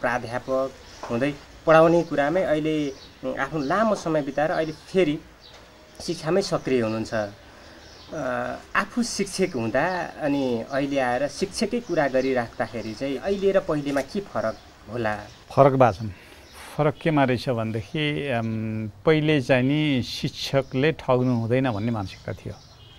प्राध्यापक हुँदै पढाउने कुरामै अहिले आफ्नो लामो समय बिताएर अहिले फेरि शिक्षामै सक्रिय हुनुहुन्छ। आफू शिक्षक हुँदा अनि अहिले आएर शिक्षकै कुरा गरिराख्दाखेरि चाहिँ अहिले र पहिलेमा के फरक होला? फरक भएको छ। फरक केमा रहेछ भनेदेखि पहिले चाहिँ नि शिक्षकले ठग्नु हुँदैन भन्ने मानसिकता थियो।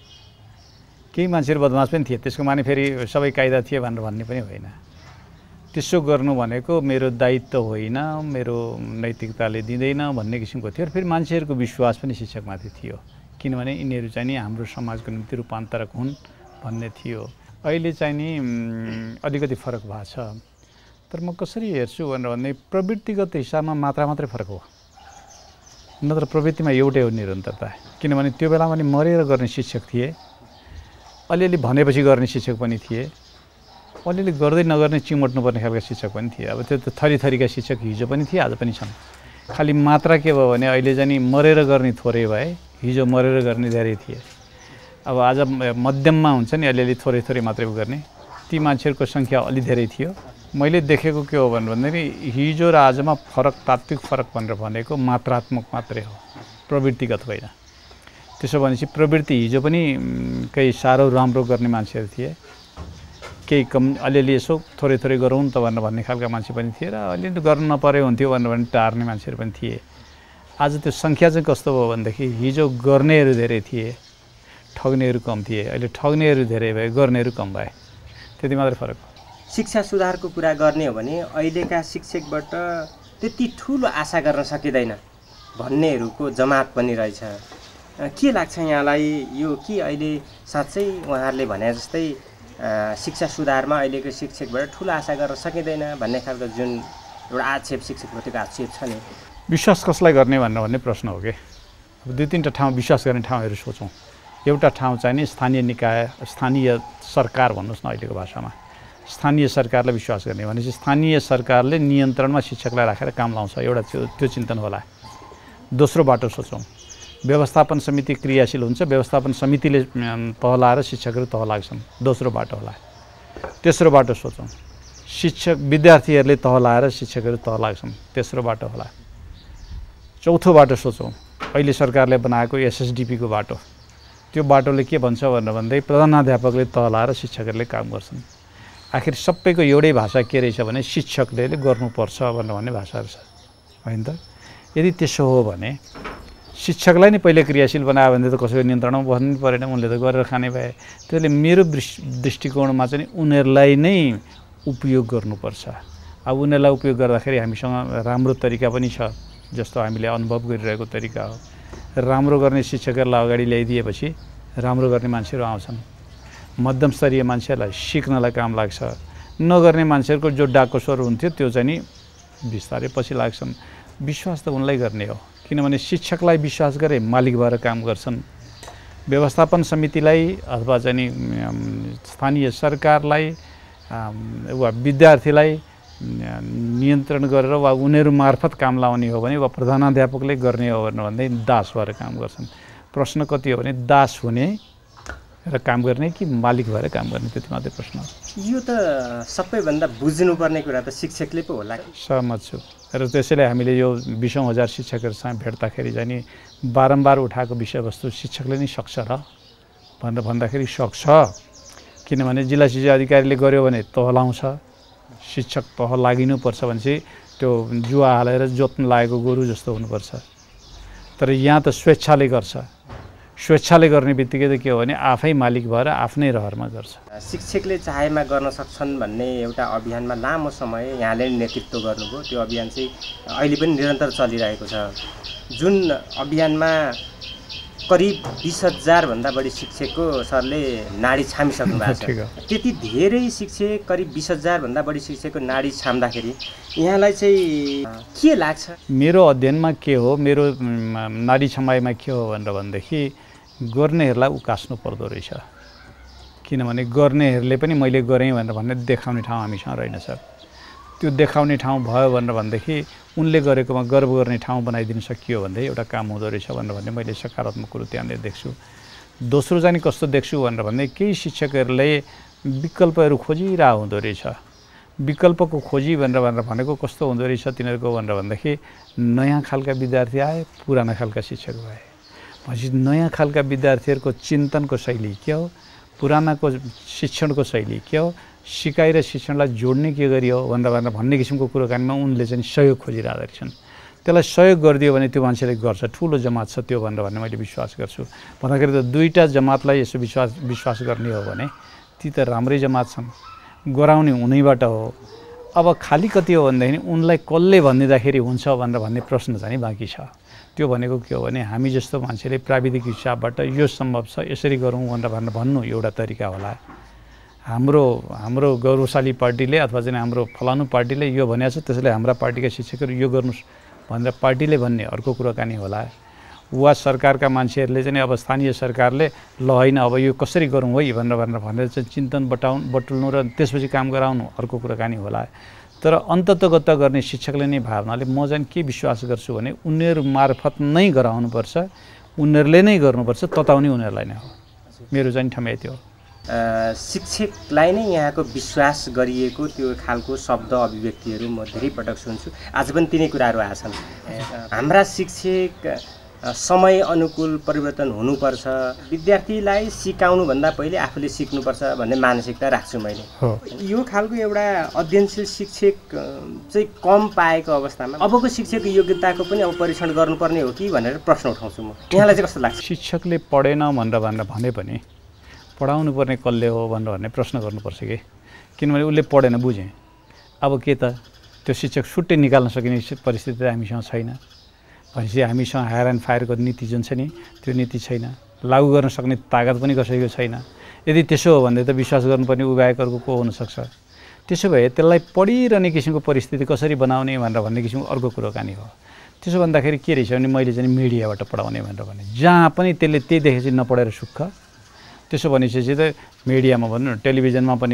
केही मान्छेहरू बदमास पनि थिए, त्यसको माने फेरि सबै कायदा थिए भनेर भन्ने पनि होइन। त्यसो गर्नु भनेको मेरो दायित्व होइन, मेरो नैतिकताले दिँदैन भन्ने किसिमको थियो। र फेरि मान्छेहरूको विश्वास पनि शिक्षकमाथि थियो, किनभने यिनीहरू चाहिँ नि हाम्रो समाजको निम्ति रूपान्तरक हुन् भन्ने थियो। अहिले चाहिँ नि अलिकति फरक भएको छ। तर म कसरी हेर्छु भने प्रवृत्तिगत हिसाबमा मात्रा मात्रै फरक हो, नत्र प्रवृत्तिमा एउटै हो निरन्तरता। किनभने त्यो बेलामा नि मरेर गर्ने शिक्षक थिए, अलिअलि भनेपछि गर्ने शिक्षक पनि थिए, अलिअलि गर्दै नगर्ने चिमोट्नुपर्ने खालका शिक्षक पनि थिए। अब त्यो त थरीथरीका शिक्षक हिजो पनि थिए, आज पनि छन्। खालि मात्रा के भयो भने अहिले चाहिँ नि मरेर गर्ने थोरै भए, हिजो मरेर गर्ने धेरै थिए। अब आज मध्यममा हुन्छ नि अलिअलि थोरै थोरै मात्रै गर्ने, ती मान्छेहरूको सङ्ख्या अलि धेरै थियो। मैले देखेको के हो भन्दाखेरि हिजो र आजमा फरक, तात्विक फरक भनेर भनेको मात्रात्मक मात्रै हो, प्रवृत्तिगत होइन। त्यसो भनेपछि प्रवृत्ति हिजो पनि केही साह्रो राम्रो गर्ने मान्छेहरू थिए, केही कम अलिअलि यसो थोरै थोरै गरौँ त भनेर भन्ने खालका मान्छे पनि थिए, र अलिअलि गर्नु नपरे हुन्थ्यो भनेर भने टार्ने मान्छेहरू पनि थिए। आज त्यो सङ्ख्या चाहिँ कस्तो भयो भनेदेखि हिजो गर्नेहरू धेरै थिए, ठग्नेहरू कम थिए। अहिले ठग्नेहरू धेरै भए, गर्नेहरू कम भए, त्यति मात्रै फरक हो। शिक्षा सुधारको कुरा गर्ने हो भने अहिलेका शिक्षकबाट त्यति ठुलो आशा गर्न सकिँदैन भन्नेहरूको जमात पनि रहेछ। के लाग्छ यहाँलाई, यो के अहिले साँच्चै उहाँहरूले भने जस्तै शिक्षा सुधारमा अहिलेको शिक्षकबाट ठुलो आशा गर्न सकिँदैन भन्ने खालको जुन एउटा आक्षेप, शिक्षकप्रतिको आक्षेप छ नि? विश्वास कसलाई गर्ने भन्ने प्रश्न हो कि। अब दुई तिनवटा ठाउँ विश्वास गर्ने ठाउँहरू सोचौँ। एउटा ठाउँ चाहिँ नि स्थानीय निकाय, स्थानीय सरकार भन्नुहोस् न अहिलेको भाषामा, स्थानीय सरकारलाई विश्वास गर्ने भनेपछि स्थानीय सरकारले नियन्त्रणमा शिक्षकलाई राखेर काम लाउँछ, एउटा त्यो चिन्तन होला। दोस्रो बाटो सोचौँ, व्यवस्थापन समिति क्रियाशील हुन्छ, व्यवस्थापन समितिले तह लाएर शिक्षकहरू तह लाग्छन्, दोस्रो बाटो होला। तेस्रो बाटो सोचौँ, शिक्षक विद्यार्थीहरूले तह लाएर शिक्षकहरू तह लाग्छन्, तेस्रो बाटो होला। चौथो बाटो सोचौँ, अहिले सरकारले बनाएको एसएसडिपीको बाटो, त्यो बाटोले के भन्छ भन्दै प्रधानाध्यापकले तह लाएर शिक्षकहरूले काम गर्छन्। आखिर सबैको एउटै भाषा के रहेछ भने शिक्षकले गर्नुपर्छ भन्ने भाषाहरू छ, होइन त? यदि त्यसो हो भने शिक्षकलाई नै पहिले क्रियाशील बनायो भने त कसैको नियन्त्रणमा बस्नु परेन, उनले त गरेर खाने भए। त्यसले मेरो दृष्टिकोणमा चाहिँ उनीहरूलाई नै उपयोग गर्नुपर्छ। अब उनीहरूलाई उपयोग गर्दाखेरि हामीसँग राम्रो तरिका पनि छ, जस्तो हामीले अनुभव गरिरहेको तरिका हो। राम्रो गर्ने शिक्षकहरूलाई अगाडि ल्याइदिएपछि राम्रो गर्ने मान्छेहरू आउँछन्, मध्यम स्तरीय मान्छेहरूलाई सिक्नलाई काम लाग्छ, नगर्ने मान्छेहरूको जो डाको स्वर हुन्थ्यो त्यो चाहिँ नि बिस्तारै पछि लाग्छन्। विश्वास त उनलाई गर्ने हो, किनभने शिक्षकलाई विश्वास गरे मालिक भएर काम गर्छन्। व्यवस्थापन समितिलाई अथवा चाहिँ नि स्थानीय सरकारलाई वा विद्यार्थीलाई नियन्त्रण गरेर वा उनीहरू मार्फत काम लाउने हो भने वा प्रधानाध्यापकले गर्ने हो भन्दै दास भएर काम गर्छन्। प्रश्न कति हो भने दास हुने र काम गर्ने कि मालिक भएर काम गर्ने, त्यति मात्रै प्रश्न हो। यो त सबैभन्दा बुझ्नुपर्ने कुरा त शिक्षकले पो होला। सहमत छु। र त्यसैले हामीले यो 20,000 शिक्षकहरूसँग भेट्दाखेरि चाहिँ नि बारम्बार उठाएको विषयवस्तु शिक्षकले नै सक्छ र भनेर भन्दाखेरि सक्छ, किनभने जिल्ला शिक्षा अधिकारीले गर्यो भने तह लाउँछ, शिक्षक तह लागिनुपर्छ भनेपछि त्यो जुवा हालेर जोत्न लागेको गोरु जस्तो हुनुपर्छ। तर यहाँ त स्वेच्छाले गर्छ, स्वेच्छाले गर्ने बित्तिकै त के हो भने आफै मालिक भएर आफ्नै रहरमा गर्छ। शिक्षकले चाहेमा गर्न सक्छन् भन्ने एउटा अभियानमा लामो समय यहाँले नेतृत्व गर्नुभयो, त्यो अभियान चाहिँ अहिले पनि निरन्तर चलिरहेको छ। जुन अभियानमा करिब 20,000 भन्दा बढी शिक्षकको सरले नाडी छामिसक्नु भएको छ। त्यति धेरै शिक्षक, करिब 20,000 भन्दा बढी शिक्षकको नाडी छाम्दाखेरि यहाँलाई चाहिँ के लाग्छ? मेरो अध्ययनमा के हो, मेरो नाडी छमाइमा के हो भनेदेखि गर्नेहरूलाई उकास्नु पर्दो रहेछ। किनभने गर्नेहरूले पनि मैले गरेँ भनेर भन्ने देखाउने ठाउँ हामीसँग रहेनछ। त्यो देखाउने ठाउँ भयो भनेर भनेदेखि उनले गरेकोमा गर्व गर्ने ठाउँ बनाइदिन सकियो भने एउटा काम हुँदो रहेछ भनेर भन्ने मैले सकारात्मक कुरो त्यहाँनिर देख्छु। दोस्रो चाहिँ कस्तो देख्छु भनेर भन्दा केही शिक्षकहरूले विकल्पहरू खोजिरहेको हुँदो रहेछ। विकल्पको खोजी भनेर भनेको कस्तो हुँदो रहेछ तिनीहरूको भनेर भन्दाखेरि नयाँ खालका विद्यार्थी आए, पुराना खालका शिक्षक भए। भनेपछि नयाँ खालका विद्यार्थीहरूको चिन्तनको शैली के हो, पुरानाको शिक्षणको शैली के हो, सिकाइ र शिक्षणलाई जोड्ने के गरियो भनेर भन्ने किसिमको कुराकानीमा उनले चाहिँ सहयोग खोजिरहेका रहेछन्। त्यसलाई सहयोग गरिदियो भने त्यो मान्छेले गर्छ, ठुलो जमात छ त्यो भनेर भन्ने मैले विश्वास गर्छु। भन्दाखेरि त दुईवटा जमातलाई यसो विश्वास गर्ने हो भने ती त राम्रै जमात छन्, गराउने उनैबाट हो। अब खालि कति हो भनेदेखि उनलाई कसले भनिदिँदाखेरि हुन्छ भनेर भन्ने प्रश्न चाहिँ बाँकी छ। त्यो भनेको के हो भने हामी जस्तो मान्छेले प्राविधिक हिसाबबाट यो सम्भव छ यसरी गरौँ भनेर भन्नु एउटा तरिका होला। हाम्रो गौरवशाली पार्टीले अथवा चाहिँ हाम्रो फलानु पार्टीले यो भनेको छ त्यसैले हाम्रा पार्टीका शिक्षकहरू यो गर्नुहोस् भनेर पार्टीले भन्ने अर्को कुराकानी होला। वा सरकारका मान्छेहरूले चाहिँ अब स्थानीय सरकारले ल होइन अब यो कसरी गरौँ है भनेर चाहिँ चिन्तन बटुल्नु र त्यसपछि काम गराउनु अर्को कुराकानी होला। तर अन्ततगत गर्ने शिक्षकले नै भावनाले म चाहिँ के विश्वास गर्छु भने उनीहरू मार्फत नै गराउनुपर्छ, उनीहरूले नै गर्नुपर्छ, तताउने उनीहरूलाई नै हो। मेरो चाहिँ ठम्याइ त्यो शिक्षकलाई नै यहाँको विश्वास गरिएको त्यो खालको शब्द अभिव्यक्तिहरू म धेरै पटक सुन्छु। आज पनि तिनै कुराहरू आछन्। हाम्रा शिक्षक समय अनुकूल परिवर्तन हुनुपर्छ, विद्यार्थीलाई सिकाउनुभन्दा पहिले आफूले सिक्नुपर्छ भन्ने मानसिकता राख्छु मैले। यो खालको एउटा अध्ययनशील शिक्षक चाहिँ कम पाएको अवस्थामा अबको शिक्षकको योग्यताको पनि अब परीक्षण गर्नुपर्ने हो कि भनेर प्रश्न उठाउँछु म। यहाँलाई चाहिँ कस्तो लाग्छ? शिक्षकले पढेन भनेर भने पनि पढाउनु पर्ने कसले हो भन्ने प्रश्न गर्नुपर्छ कि, किनभने उसले पढेन बुझेँ, अब के त त्यो शिक्षक छुट्टै निकाल्न सकिने परिस्थिति हामीसँग छैन। भनेपछि हामीसँग हायर एन्ड फायरको नीति जुन छ नि त्यो नीति छैन, लागू गर्न सक्ने तागत पनि कसैको छैन। यदि त्यसो हो भने त विश्वास गर्नुपर्ने उबायकहरूको को हुनसक्छ। त्यसो भए त्यसलाई पढिरहने किसिमको परिस्थिति कसरी बनाउने भनेर भन्ने किसिमको अर्को कुराकानी हो। त्यसो भन्दाखेरि के रहेछ भने मैले चाहिँ मिडियाबाट पढाउने भनेर भने जहाँ पनि त्यसले त्यही देखेपछि नपढेर सुख। त्यसो भनेपछि त मिडियामा भन्नु न टेलिभिजनमा पनि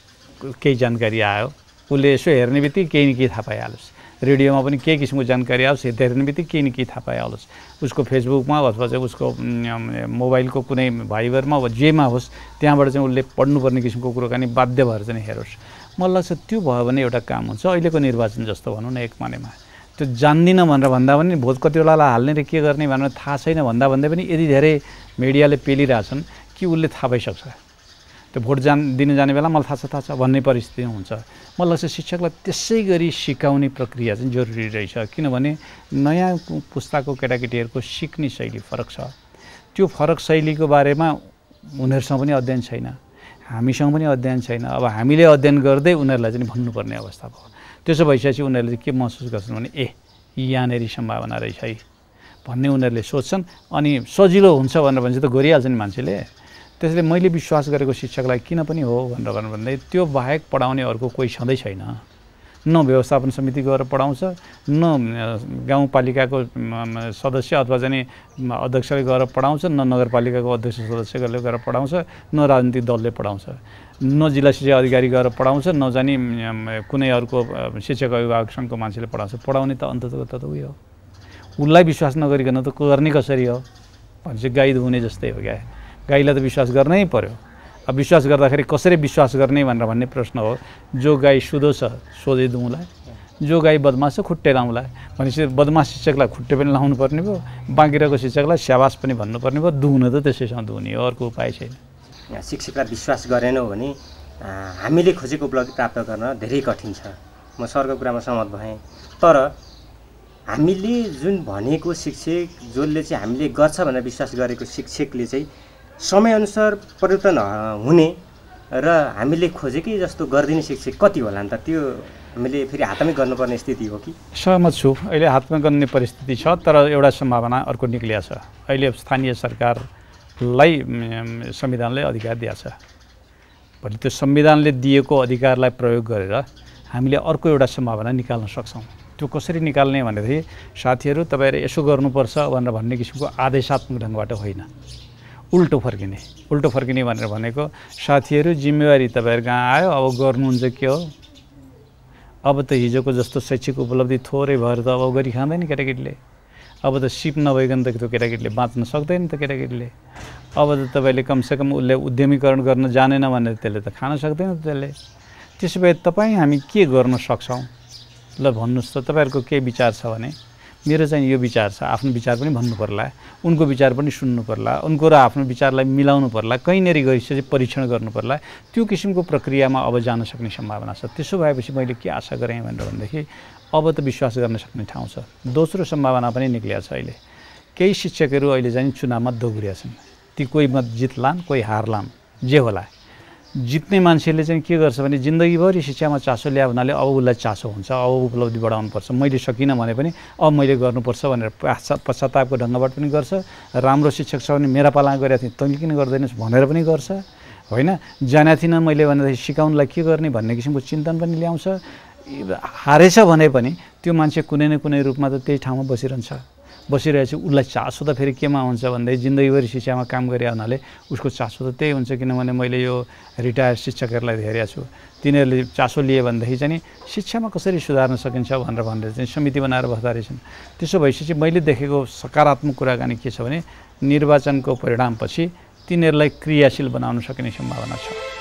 केही जानकारी आयो, उसले यसो हेर्ने बित्तिकै केही न केही थाहा पाइहालोस्, रेडियोमा पनि केही किसिमको जानकारी आओस्, हेर्ने बित्तिकै केही न केही थाहा पाइहालोस्, उसको फेसबुकमा अथवा चाहिँ उसको मोबाइलको कुनै भाइबरमा वा जेमा होस् त्यहाँबाट चाहिँ उसले पढ्नुपर्ने किसिमको कुराकानी बाध्य भएर चाहिँ हेरोस्। मलाई लाग्छ त्यो भयो भने एउटा काम हुन्छ। अहिलेको निर्वाचन जस्तो भनौँ न, एक मानेमा त्यो जान्दिनँ भनेर भन्दा पनि भोट कति बेलालाई हाल्ने र के गर्ने भनेर थाहा छैन भन्दा भन्दै पनि यदि धेरै मिडियाले पेलिरहेछन् कि उसले थाहा पाइसक्छ। त्यो भोट दिनु जाने बेला मलाई थाहा छ भन्ने परिस्थिति हुन्छ। मलाई लाग्छ शिक्षकलाई त्यसै गरी सिकाउने प्रक्रिया चाहिँ जरुरी रहेछ, किनभने नयाँ पुस्ताको केटाकेटीहरूको सिक्ने शैली फरक छ। त्यो फरक शैलीको बारेमा उनीहरूसँग पनि अध्ययन छैन, हामीसँग पनि अध्ययन छैन। अब हामीले अध्ययन गर्दै उनीहरूलाई चाहिँ भन्नुपर्ने अवस्था भयो। त्यसो भइसकेपछि उनीहरूले के महसुस गर्छन् भने यहाँनिर सम्भावना रहेछ है भन्ने उनीहरूले सोच्छन्। अनि सजिलो हुन्छ भनेर भन्छ त गरिहाल्छ नि मान्छेले। त्यसैले मैले विश्वास गरेको शिक्षकलाई किन पनि हो भनेर भन्दै त्यो बाहेक पढाउने अर्को कोही छँदै छैन। न व्यवस्थापन समिति गएर पढाउँछ, न गाउँपालिकाको सदस्य अथवा चाहिँ अध्यक्षले गएर पढाउँछ, न नगरपालिकाको अध्यक्ष सदस्यले गएर पढाउँछ, न राजनीतिक दलले पढाउँछ, न जिल्ला शिक्षा अधिकारी गएर पढाउँछ, न जानी कुनै अर्को शिक्षक अभिभावक सङ्घको मान्छेले पढाउँछ। पढाउने त अन्ततगत त उयो हो। उसलाई विश्वास नगरिकन त गर्ने कसरी हो भनेपछि गाई धुने जस्तै हो क्या। गाईलाई त विश्वास गर्नै पर्यो। अब विश्वास गर्दाखेरि कसरी विश्वास गर्ने भनेर भन्ने प्रश्न हो। जो गाई सुधो छ सोझै दुउँलाई, जो गाई बदमास छ खुट्टे लाउँला भनेपछि बदमास शिक्षकलाई खुट्टे पनि लाउनु पर्ने भयो, बाँकी रहेको शिक्षकलाई स्याबास पनि भन्नुपर्ने भयो। दुहुन त त्यसैसँग दुहुने हो, अर्को उपाय छैन। शिक्षकलाई विश्वास गरेनौँ भने हामीले खोजेको उपलब्धि प्राप्त गर्न धेरै कठिन छ। म सरको कुरामा सहमत भएँ। तर हामीले जुन भनेको शिक्षक जसले चाहिँ हामीले गर्छ भनेर विश्वास गरेको शिक्षकले चाहिँ समयअनुसार परिवर्तन हुने र हामीले खोजेकै जस्तो गरिदिने शिक्षक कति होला नि त? त्यो हामीले फेरि हातमै गर्नुपर्ने स्थिति हो कि? सहमत छु, अहिले हातमा गर्ने परिस्थिति छ। तर एउटा सम्भावना अर्को निक्लिया छ। अहिले स्थानीय सरकारलाई संविधानले अधिकार दिएको छ भने त्यो संविधानले दिएको अधिकारलाई प्रयोग गरेर हामीले अर्को एउटा सम्भावना निकाल्न सक्छौँ। त्यो कसरी निकाल्ने भनेदेखि साथीहरू तपाईँहरू यसो गर्नुपर्छ भनेर भन्ने किसिमको आदेशात्मक ढङ्गबाट होइन, उल्टो फर्किने भनेर भनेको साथीहरू जिम्मेवारी तपाईँहरू कहाँ आयो, अब गर्नुहुन्छ के हो। अब त हिजोको जस्तो शैक्षिक उपलब्धि थोरै भएर त अब गरी खाँदैन केटाकेटीले। अब त सिप नभइकन त त्यो केटाकेटीले बाँच्न सक्दैन त केटाकेटीले। अब त तपाईँले कमसेकम उसले उद्यमीकरण गर्न जानेन भने त्यसले त खान सक्दैन त्यसले। त्यसो भए तपाईँ हामी के गर्न सक्छौँ ल भन्नुहोस् त। तपाईँहरूको के विचार छ भने मेरो चाहिँ यो विचार छ, आफ्नो विचार पनि भन्नु पर्ला, उनको विचार पनि सुन्नु पर्ला, उनको र आफ्नो विचारलाई मिलाउनु पर्ला, कहीँनेरि गइसकेपछि परीक्षण गर्नु पर्ला। त्यो किसिमको प्रक्रियामा अब जान सक्ने सम्भावना छ। त्यसो भएपछि मैले के आशा गरेँ भनेदेखि अब त विश्वास गर्न सक्ने ठाउँ छ। दोस्रो सम्भावना पनि निक्लिया छ। अहिले केही शिक्षकहरू अहिले चाहिँ चुनावमा दौडिया छन्। ती कोही मत जित्लान्, कोही हार्लान्, जे होला। जित्ने मान्छेले चाहिँ के गर्छ भने जिन्दगीभरि शिक्षामा चासो ल्यायो हुनाले अब उसलाई चासो हुन्छ, अब उपलब्धि बढाउनुपर्छ, मैले सकिनँ भने पनि अब मैले गर्नुपर्छ भनेर पश्चातापको ढङ्गबाट पनि गर्छ। राम्रो शिक्षक छ भने मेरा पाला गरेका थिएँ तैँले किन गर्दैनस् भनेर पनि गर्छ, होइन। जानेको थिइनँ मैले भनेदेखि सिकाउनलाई के गर्ने भन्ने किसिमको चिन्तन पनि ल्याउँछ। हारेछ भने पनि त्यो मान्छे कुनै न कुनै रूपमा त त्यही ठाउँमा बसिरहेछ। उसलाई चासो त फेरि केमा हुन्छ भन्दै जिन्दगीभरि शिक्षामा काम गरे हुनाले उसको चासो त त्यही हुन्छ। किनभने मैले यो रिटायर्ड शिक्षकहरूलाई हेरेको छु, तिनीहरूले चासो लिए भनेदेखि चाहिँ शिक्षामा कसरी सुधार्न सकिन्छ भनेर चाहिँ समिति बनाएर बस्दा रहेछन्। त्यसो भएपछि मैले देखेको सकारात्मक कुराकानी के छ भने निर्वाचनको परिणामपछि तिनीहरूलाई क्रियाशील बनाउन सक्ने सम्भावना छ।